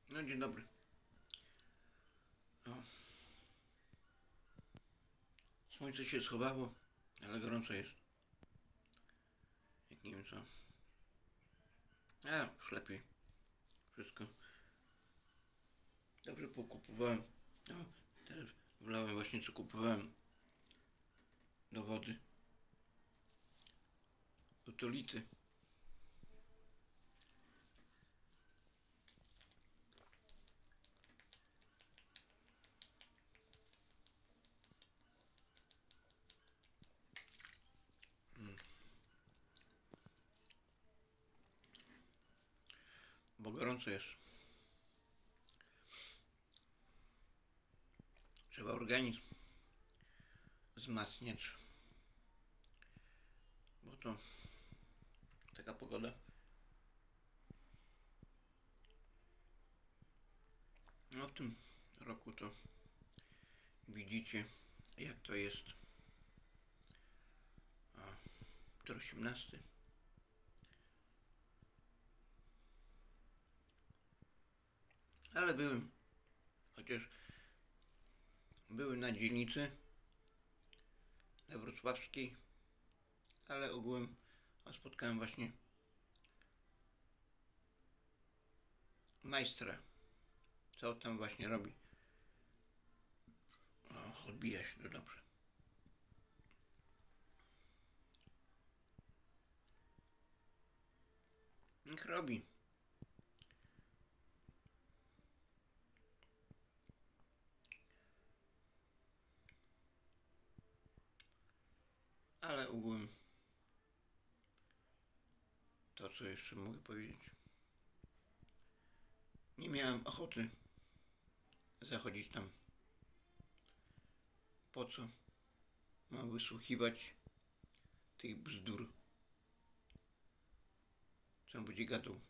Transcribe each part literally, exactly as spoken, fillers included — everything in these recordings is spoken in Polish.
No dzień dobry. O. Słońce się schowało, ale gorąco jest. Jak nie wiem co. A, już lepiej. Wszystko. Dobrze pokupowałem. O, teraz wlałem właśnie co kupowałem do wody. Utolity. Hmm. Bo gorąco jest. Trzeba organizm wzmacniać. Bo to taka pogoda. No w tym roku to widzicie jak to jest. A, to osiemnasty. Ale byłem, chociaż byłem na dzielnicy, na wrocławskiej, ale ogółem spotkałem właśnie majstra, co tam właśnie robi. O, odbija się to dobrze. Niech robi. Ale ogółem to, co jeszcze mogę powiedzieć. Nie miałem ochoty zachodzić tam. Po co mam wysłuchiwać tych bzdur? Co on będzie gadał?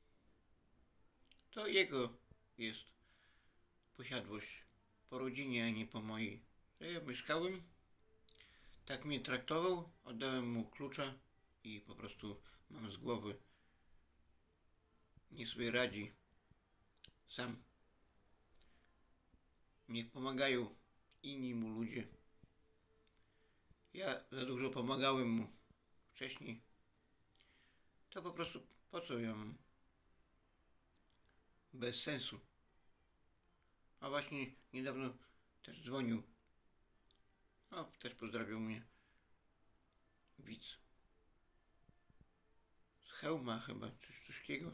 To jego jest posiadłość po rodzinie, a nie po mojej. Ja mieszkałem, tak mnie traktował, oddałem mu klucza i po prostu mam z głowy. Nie sobie radzi sam. Niech pomagają inni mu ludzie. Ja za dużo pomagałem mu wcześniej. To po prostu po co ja mam? Bez sensu. A właśnie niedawno też dzwonił. O, też pozdrawiał mnie widz. Z Chełma chyba, coś takiego.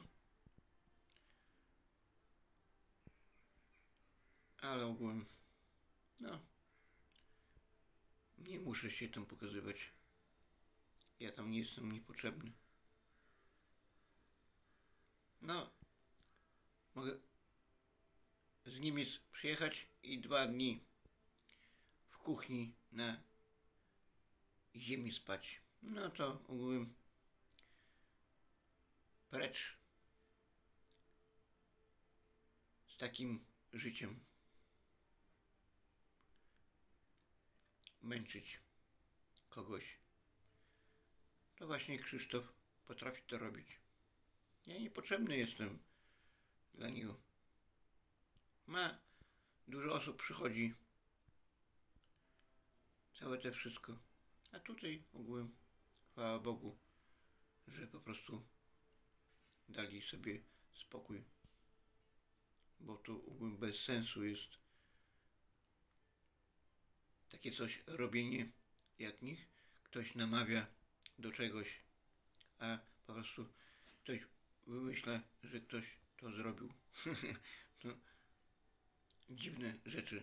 Ale ogółem, no, nie muszę się tam pokazywać. Ja tam nie jestem niepotrzebny. No, mogę z Niemiec przyjechać i dwa dni w kuchni na ziemi spać. No to ogółem precz z takim życiem. Męczyć kogoś. To właśnie Krzysztof potrafi to robić. Ja niepotrzebny jestem dla niego. Ma dużo osób przychodzi. Całe te wszystko. A tutaj ogółem chwała Bogu, że po prostu dali sobie spokój. Bo to ogółem bez sensu jest takie coś robienie, jak nich ktoś namawia do czegoś, a po prostu ktoś wymyśla, że ktoś to zrobił. No, dziwne rzeczy.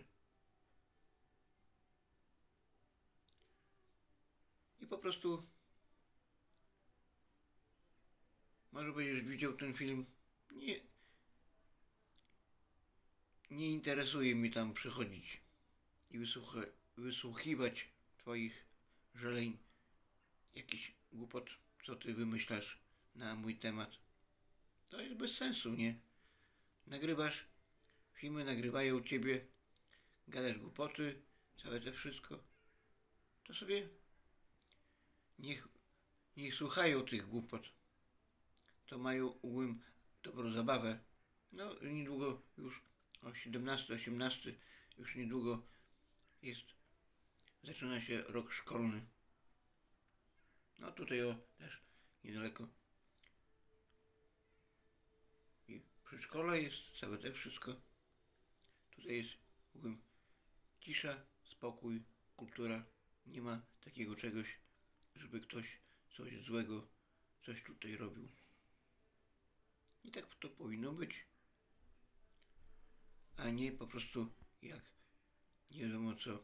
I po prostu może będziesz widział ten film. Nie, nie interesuje mi tam przychodzić i wysłucha, wysłuchiwać twoich żaleń, jakiś głupot, co ty wymyślasz na mój temat. To jest bez sensu, nie? Nagrywasz, filmy nagrywają ciebie, gadasz głupoty, całe to wszystko. To sobie niech, niech słuchają tych głupot. To mają ogółem dobrą zabawę, No niedługo już o siedemnasty, osiemnasty już niedługo jest, zaczyna się rok szkolny. No tutaj o też niedaleko. I przedszkola jest, całe te wszystko. Tutaj jest, powiem, cisza, spokój, kultura. Nie ma takiego czegoś, żeby ktoś coś złego, coś tutaj robił. I tak to powinno być. A nie po prostu jak nie wiadomo co.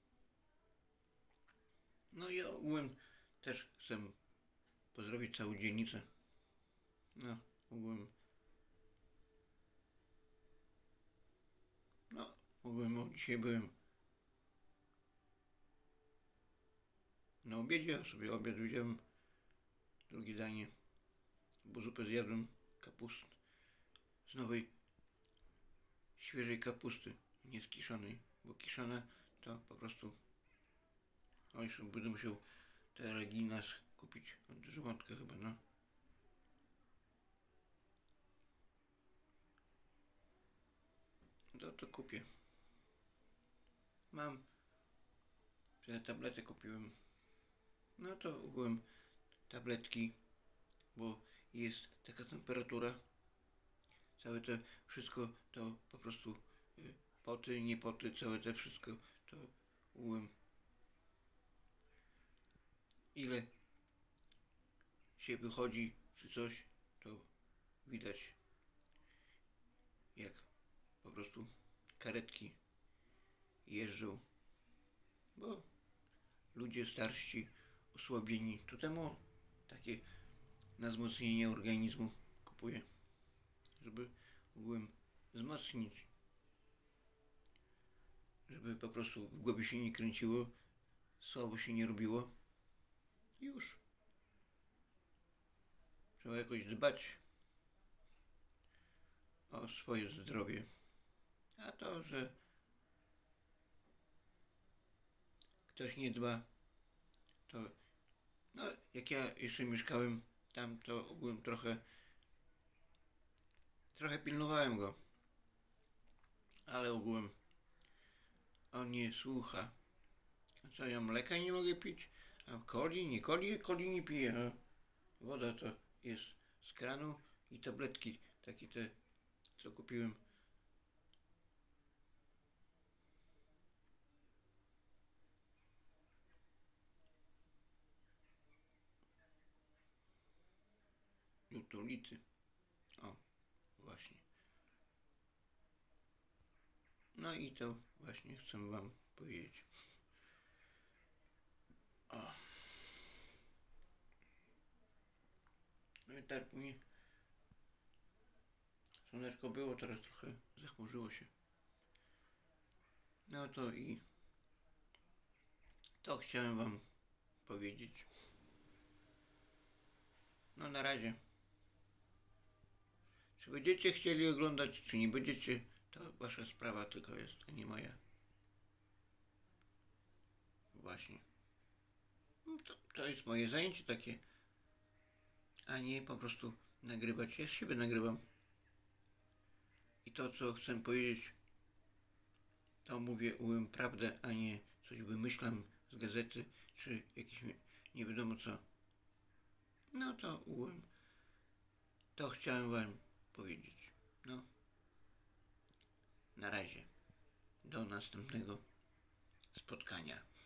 No i ogółem też chcę pozdrowić całą dzielnicę. No, ogółem. No, ogółem dzisiaj byłem na obiedzie, a sobie obiad wziąłem. Drugie danie, bo zupę zjadłem kapust z nowej, świeżej kapusty, nie z kiszonej, bo kiszona to po prostu, oj, jeszcze będę musiał te Reginas kupić od żołądka chyba, no. To to kupię. Mam, te tablety kupiłem. No to ogółem tabletki, bo jest taka temperatura. Całe to wszystko to po prostu y, poty, nie poty, całe to wszystko to ogółem ile się wychodzi czy coś, to widać jak po prostu karetki jeżdżą, bo ludzie starsi, osłabieni, to temu takie na wzmocnienie organizmu kupuję, żeby ogółem wzmocnić, żeby po prostu w głowie się nie kręciło, słabo się nie robiło. Już. Trzeba jakoś dbać o swoje zdrowie. A to, że ktoś nie dba, to no jak ja jeszcze mieszkałem tam, to byłem trochę trochę pilnowałem go, ale ogółem on nie słucha. A co, ja mleka nie mogę pić? A coli, nie coli, coli nie piję. A woda to jest z kranu i tabletki, takie te, co kupiłem. Nutolity. O, właśnie. No i to właśnie chcę wam powiedzieć. O. No i tak mi słoneczko było, teraz trochę zachmurzyło się. No to i to chciałem wam powiedzieć. No na razie. Czy będziecie chcieli oglądać, czy nie będziecie, to wasza sprawa tylko jest, a nie moja. Właśnie. No to, to jest moje zajęcie takie, a nie po prostu nagrywać. Ja z siebie nagrywam. I to, co chcę powiedzieć, to mówię ułem prawdę, a nie coś wymyślam z gazety, czy jakieś nie wiadomo co. No to ułem. To chciałem wam powiedzieć. No. Na razie. Do następnego spotkania.